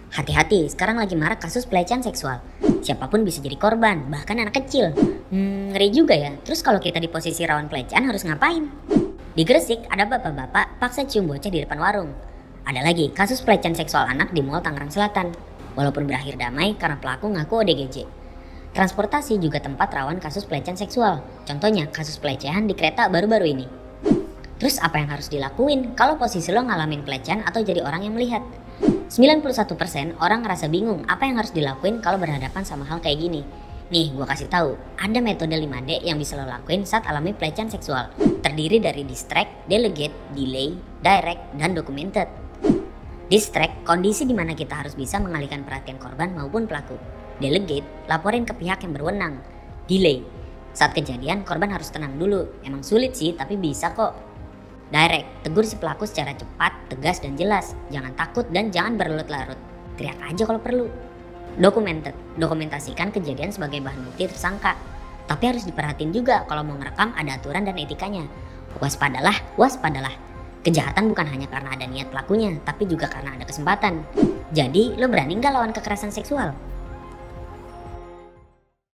Hati-hati, sekarang lagi marak kasus pelecehan seksual. Siapapun bisa jadi korban, bahkan anak kecil. Ngeri juga ya. Terus kalau kita di posisi rawan pelecehan harus ngapain? Di Gresik, ada bapak-bapak paksa cium bocah di depan warung. Ada lagi kasus pelecehan seksual anak di Mall Tangerang Selatan. Walaupun berakhir damai karena pelaku ngaku ODGJ. Transportasi juga tempat rawan kasus pelecehan seksual. Contohnya kasus pelecehan di kereta baru-baru ini. Terus apa yang harus dilakuin kalau posisi lo ngalamin pelecehan atau jadi orang yang melihat? 91% orang ngerasa bingung apa yang harus dilakuin kalau berhadapan sama hal kayak gini. Nih, gua kasih tahu, ada metode 5D yang bisa lo lakuin saat alami pelecehan seksual. Terdiri dari distract, delegate, delay, direct, dan documented. Distract, kondisi di mana kita harus bisa mengalihkan perhatian korban maupun pelaku. Delegate, laporin ke pihak yang berwenang. Delay, saat kejadian korban harus tenang dulu. Emang sulit sih, tapi bisa kok. Direct, tegur si pelaku secara cepat, tegas, dan jelas. Jangan takut dan jangan berlarut-larut. Teriak aja kalau perlu. Documented, dokumentasikan kejadian sebagai bahan bukti tersangka. Tapi harus diperhatiin juga kalau mau ngerekam ada aturan dan etikanya. Waspadalah, waspadalah. Kejahatan bukan hanya karena ada niat pelakunya, tapi juga karena ada kesempatan. Jadi, lo berani nggak lawan kekerasan seksual?